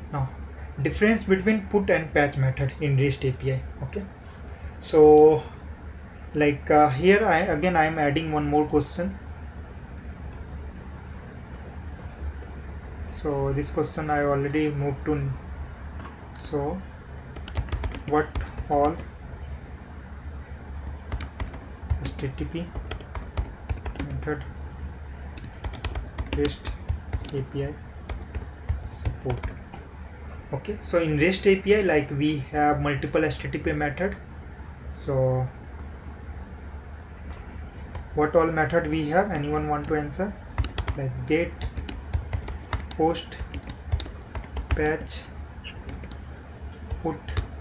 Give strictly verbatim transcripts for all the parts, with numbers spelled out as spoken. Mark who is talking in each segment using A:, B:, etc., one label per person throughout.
A: Now, difference between put and patch method in REST A P I. Okay, so like uh, here I again I am adding one more question. So this question I already moved to. So what all H T T P method REST A P I support? Okay, so in REST A P I, like we have multiple H T T P method. So what all method we have? Anyone want to answer? Like get, post, patch, put,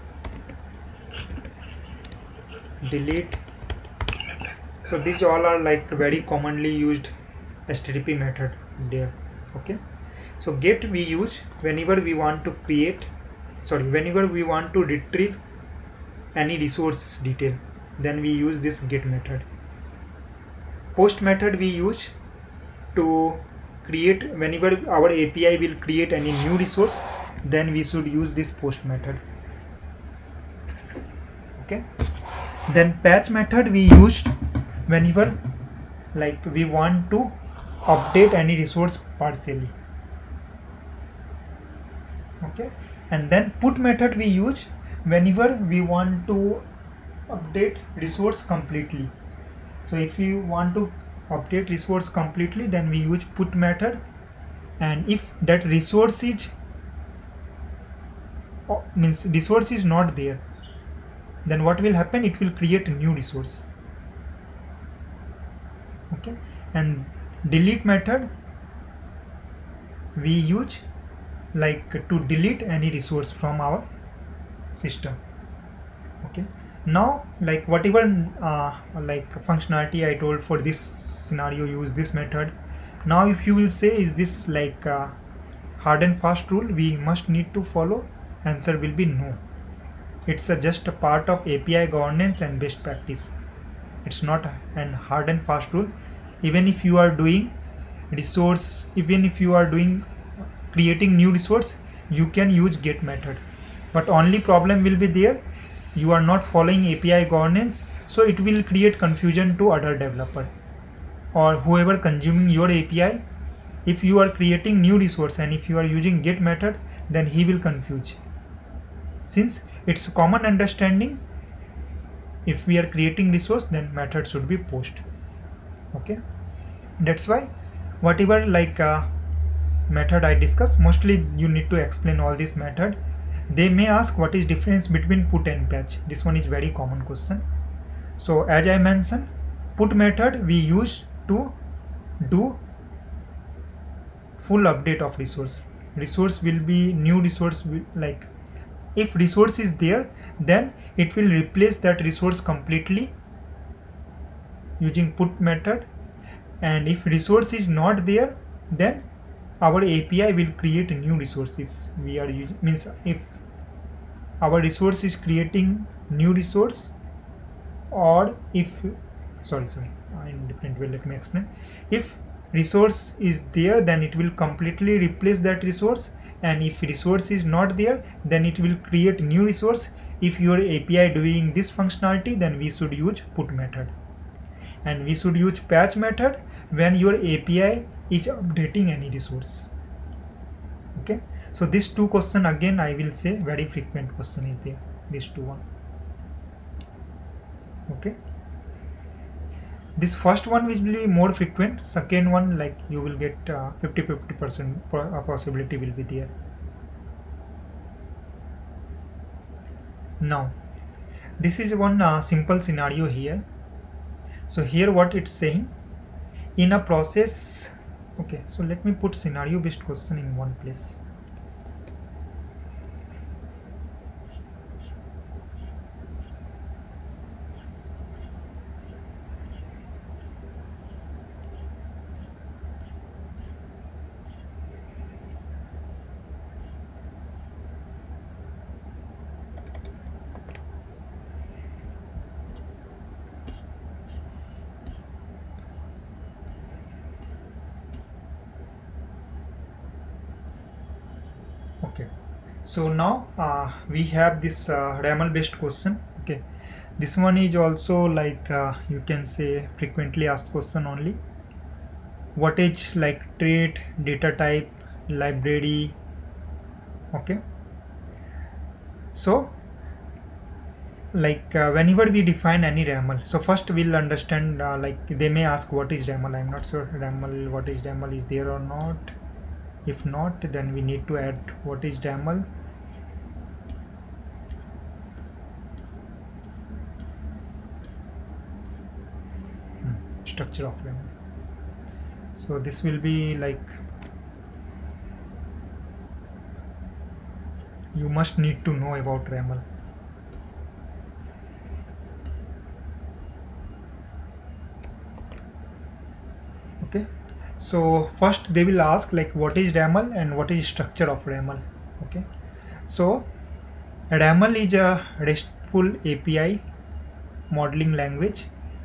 A: delete. So these all are like very commonly used H T T P method there. Okay, so get we use whenever we want to create, sorry, whenever we want to retrieve any resource detail, then we use this get method. Post method we use to create, whenever our A P I will create any new resource, then we should use this post method. Okay, then patch method we use whenever like we want to update any resource partially. Okay, and then put method we use whenever we want to update resource completely. So if you want to update resource completely, then we use put method, and if that resource is uh, means resource is not there, then what will happen? It will create a new resource. Okay, and delete method we use like to delete any resource from our system. Okay, now like whatever uh, like functionality I told for this scenario, use this method. Now if you will say, is this like a hard and fast rule we must need to follow? Answer will be no. It's a just a part of A P I governance and best practice. It's not an hard and fast rule. Even if you are doing resource, even if you are doing creating new resource, you can use get method, but only problem will be there, you are not following A P I governance, so it will create confusion to other developer or whoever consuming your A P I. If you are creating new resource and if you are using get method, then he will confuse, since it's common understanding if we are creating resource, then method should be post. Okay, that's why whatever like uh, method I discuss, mostly you need to explain all this method. They may ask what is difference between put and patch. This one is very common question. So as I mentioned, put method we use to do full update of resource. Resource will be new resource will, like if resource is there, then it will replace that resource completely using put method, and if resource is not there, then our A P I will create a new resource. If we are using, means if our resource is creating new resource, or if sorry sorry in different way, let me explain. If resource is there, then it will completely replace that resource, and if resource is not there, then it will create new resource. If your A P I doing this functionality, then we should use put method, and we should use patch method when your A P I is updating any resource. Okay, so these two question again I will say very frequent question is there, these two one. Okay, this first one will be more frequent, second one like you will get fifty fifty percent possibility will be there. Now this is one uh, simple scenario here. So here what it's saying, in a process. Okay, so let me put scenario based question in one place. Okay, So now uh, we have this uh, RAML based question. Okay, this one is also like uh, you can say frequently asked question only. What is like trait, data type, library? Okay, so like uh, whenever we define any RAML, so first we'll understand uh, like they may ask what is RAML. I'm not sure RAML, what is RAML is there or not. If not, then we need to add what is RAML. Hmm, structure of RAML. So this will be like you must need to know about RAML. Okay, so first they will ask like what is RAML and what is structure of RAML. Okay, so RAML is a RESTful A P I modeling language.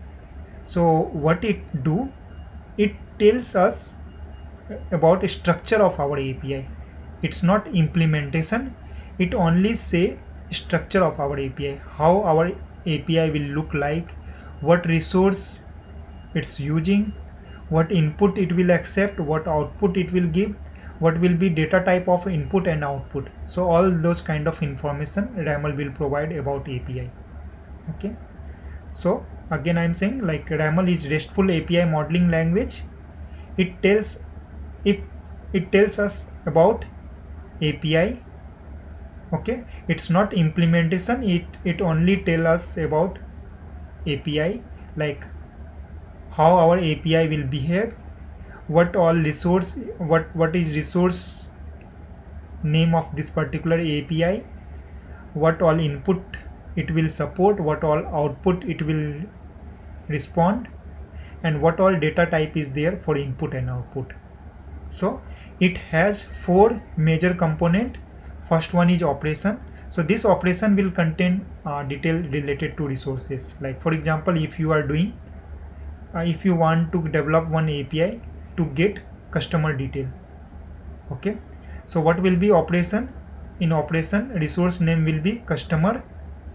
A: So what it do, it tells us about a structure of our A P I. It's not implementation, it only say structure of our A P I, how our A P I will look like, what resource it's using, what input it will accept, what output it will give, what will be data type of input and output. So all those kind of information RAML will provide about A P I. Okay, so again I'm saying like RAML is RESTful A P I modeling language. It tells if it tells us about A P I. Okay, it's not implementation, it it only tell us about A P I, like how our A P I will behave, what all resource, what what is resource name of this particular A P I, what all input it will support, what all output it will respond, and what all data type is there for input and output. So it has four major component. First one is operation. So this operation will contain uh, detail related to resources. Like for example, if you are doing uh, if you want to develop one A P I to get customer detail. Okay, so what will be operation? In operation, resource name will be customer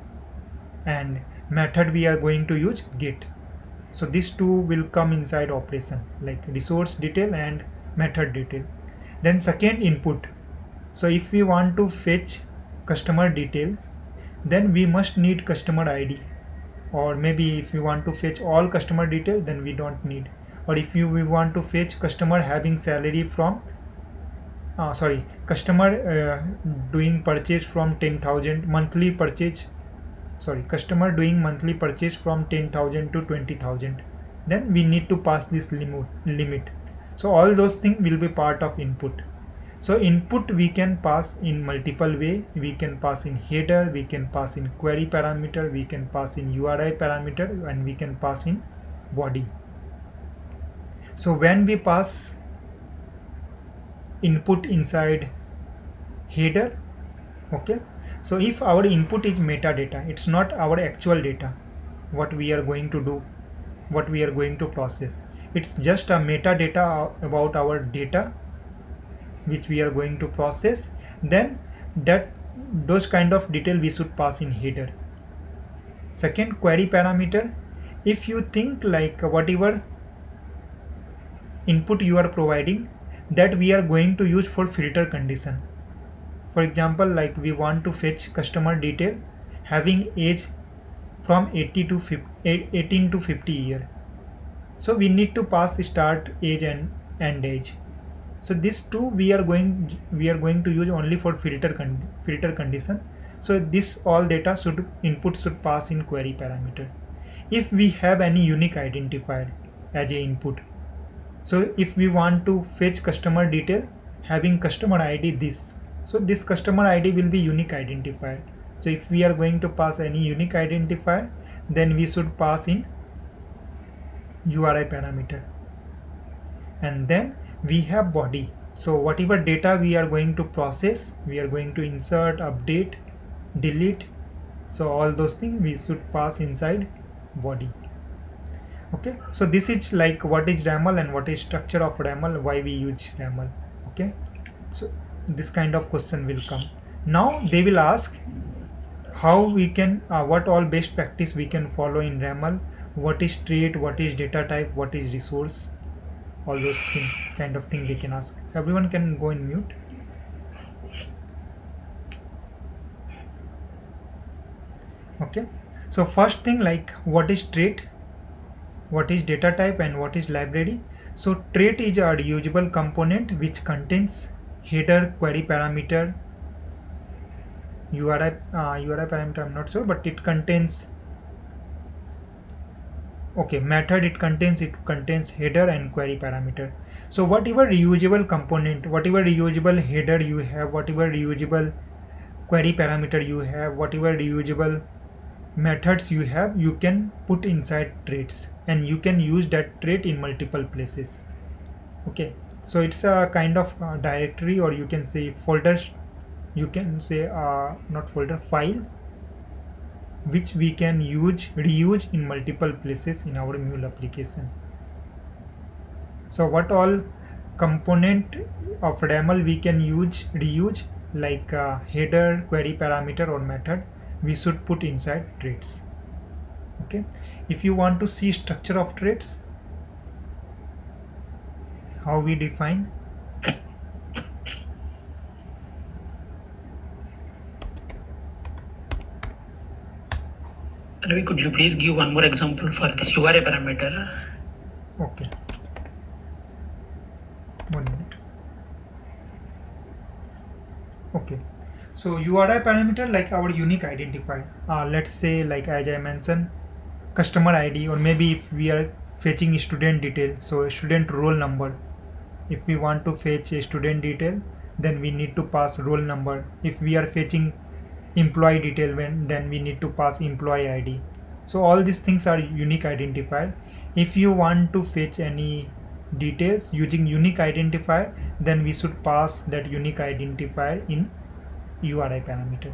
A: and method we are going to use get. So these two will come inside operation, like resource detail and method detail. Then second, input. So if we want to fetch customer detail, then we must need customer I D, or maybe if we want to fetch all customer detail, then we don't need. Or if you we want to fetch customer having salary from uh, sorry customer uh, doing purchase from ten thousand monthly purchase sorry customer doing monthly purchase from ten thousand to twenty thousand, then we need to pass this limit limit So all those things will be part of input. So input we can pass in multiple way. We can pass in header, we can pass in query parameter, we can pass in U R I parameter, and we can pass in body. So when we pass input inside header, okay, so if our input is metadata, it's not our actual data, what we are going to do, what we are going to process, it's just a metadata about our data which we are going to process, then that those kind of detail we should pass in header. Second, query parameter. If you think like whatever input you are providing, that we are going to use for filter condition. For example, like we want to fetch customer detail having age from eighteen to fifty year. So we need to pass start age and end age. So these two we are going we are going to use only for filter con filter condition. So this all data should input should pass in query parameter. If we have any unique identifier as a input, so if we want to fetch customer detail having customer I D this, so this customer I D will be unique identifier. So if we are going to pass any unique identifier, then we should pass in U R I parameter. And then we have body. So whatever data we are going to process, we are going to insert, update, delete. So all those things we should pass inside body. Okay, so this is like what is RAML and what is structure of RAML, why we use RAML. Okay, so this kind of question will come. Now they will ask how we can, uh, what all best practice we can follow in RAML, what is trait, what is data type, what is resource, all those things, kind of thing they can ask. Everyone can go in mute. Okay, so first thing, like what is trait, what is data type, and what is library. So trait is a reusable component which contains header, query parameter, U R I, uh, U R I parameter I'm not sure, but it contains, okay, method, it contains it contains header and query parameter. So whatever reusable component, whatever reusable header you have, whatever reusable query parameter you have, whatever reusable methods you have, you can put inside traits, and you can use that trait in multiple places. Okay, so it's a kind of uh, directory, or you can say folders, you can say uh, not folder, file, which we can use, reuse in multiple places in our Mule application. So what all component of RAML we can use, reuse, like uh, header, query parameter, or method, we should put inside traits. Okay, if you want to see structure of traits, how we define,
B: Ravi, could you please give one more example for this U R I parameter?
A: Okay, one minute. Okay, so U R I parameter, like our unique identifier, uh, let's say, like as I mentioned, customer I D, or maybe if we are fetching student detail, so a student roll number, if we want to fetch a student detail, then we need to pass roll number. If we are fetching employee detail, when then we need to pass employee I D. So all these things are unique identifier. If you want to fetch any details using unique identifier, then we should pass that unique identifier in U R I parameter.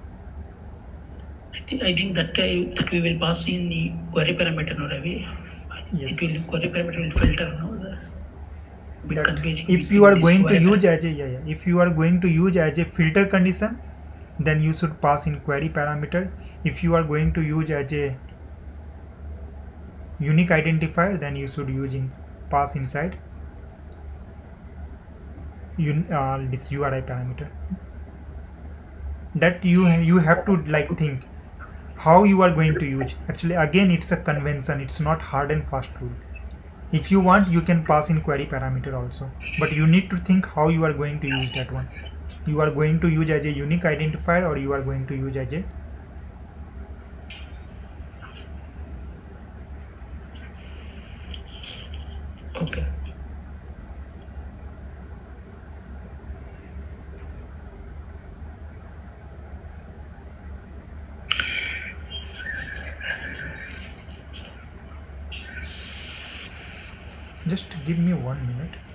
B: I think I think that uh, that we will pass in the query parameter, no, Ravi.
A: Yes.
B: It will, query parameter will filter, no.
A: That if you are going to use as a yeah, yeah, if you are going to use as a filter condition, then you should pass in query parameter. If you are going to use as a unique identifier, then you should use in pass inside un, uh, this U R I parameter. That you you have to like think how you are going to use. Actually, again, it's a convention, it's not hard and fast rule. If you want, you can pass in query parameter also, but you need to think how you are going to use that one. You are going to use as a unique identifier, or you are going to use as a
B: okay.
A: Just give me one minute.